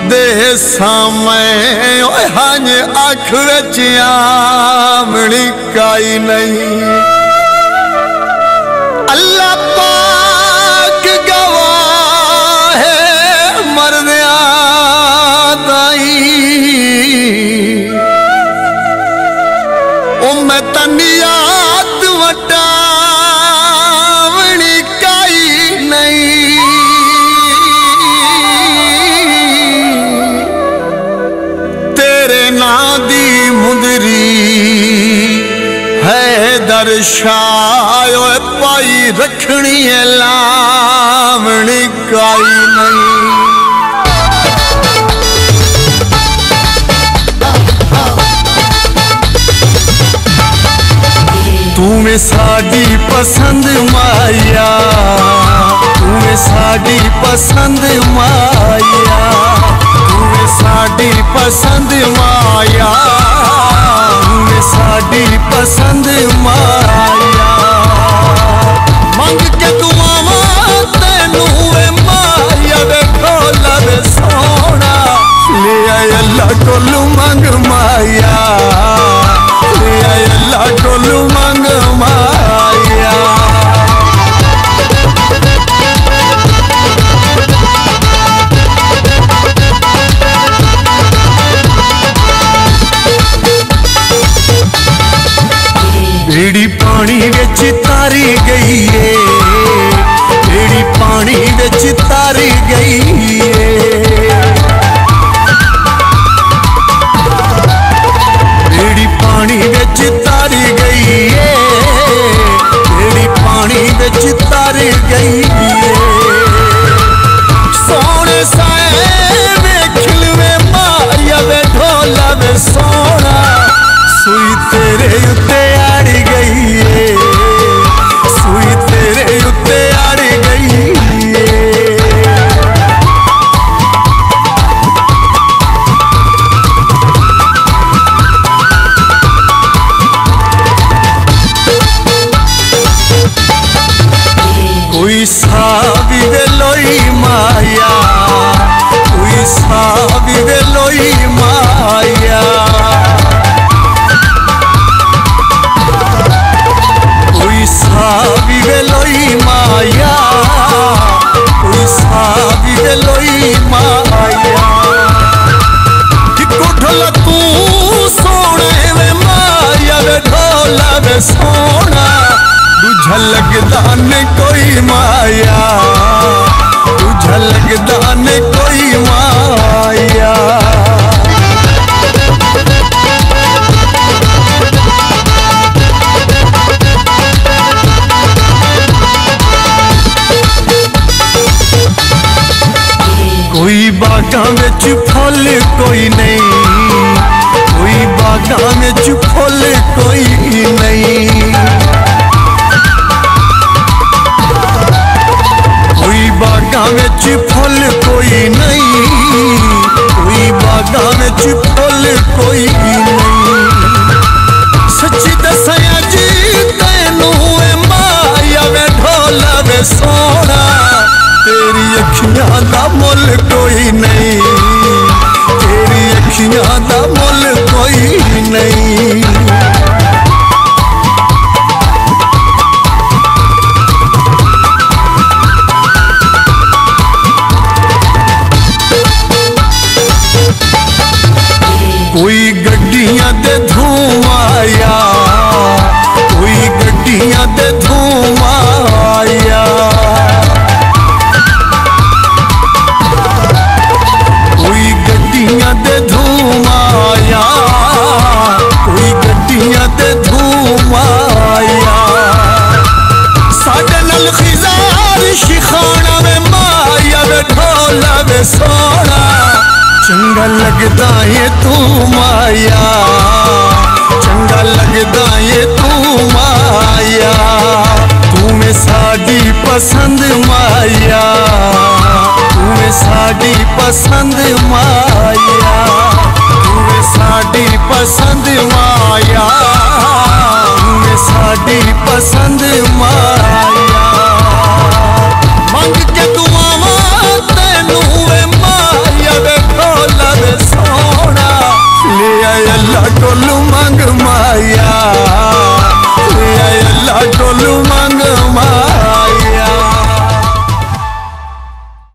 दे सामने हंज अख विच आमणी काई नहीं। अल्लाह पाक गवाह है मरदिया ताई मैं तनियात वटावणी काई नहीं। तेरे ना दी मुंदरी है दर्शायो पाई रखनी है लावणी काई नहीं। तू में साडी पसंद माया, तू में साडी पसंद माया, तू में साडी पसंद माया, तू में साडी पसंद माया। मंग के दुआवा तेनू वे माया वे ढोला वे सोना ले आए अल्लाह कोलू मंग माया, ले आए अल्लाह कोलू मंग माया। बेड़ी पानी विच तारी गई है, बेड़ी पानी विच तारी गई है। बेड़ी पानी विच तारी गई है, बेड़ी पानी विच तारी गई है। सोने साए वेख लवे माया वे ढोला वे सोना सुई तेरे उत्ते आड़ी गई है, सुई तेरे उत्ते आड़ी गई है। कोई सावी वे लोई माया, कोई सावी वे लोई माया। कोई सावी वे लोई माया, कोई सावी वे लोई माया। इको ढोला तू सोने वे माया वे ढोला वे सोना तुझा लगदा ने कोई माया, तुझा लगदा ने कोई माया। कोई बागां विच फुल कोई नहीं, कोई बागां विच फुल कोई नहीं। कोई बागां विच फुल कोई नहीं, कोई बागां विच फुल कोई नहीं। सच्ची दसां जी तैनू ए माया वे ढोला वे सोना तेरी अखियां दा मुल कोई नहीं, तेरी अखियां दा मुल कोई नहीं। कोई गड्डियां दे धुआं आया, कोई गड्डियां दे धुआं आया। कोई गड्डियां दे धुआं आया, कोई गड्डियां दे धुआं आया। साडे नाल खिज़ार शिखाना वे माया वे ढोला वे सोना चंगा लगदा है तू माया, चंगा लगदा है तू माया। तू में साडी पसंद माया, तू में साडी पसंद माया, तू में साडी पसंद माया, तू में साडी पसंद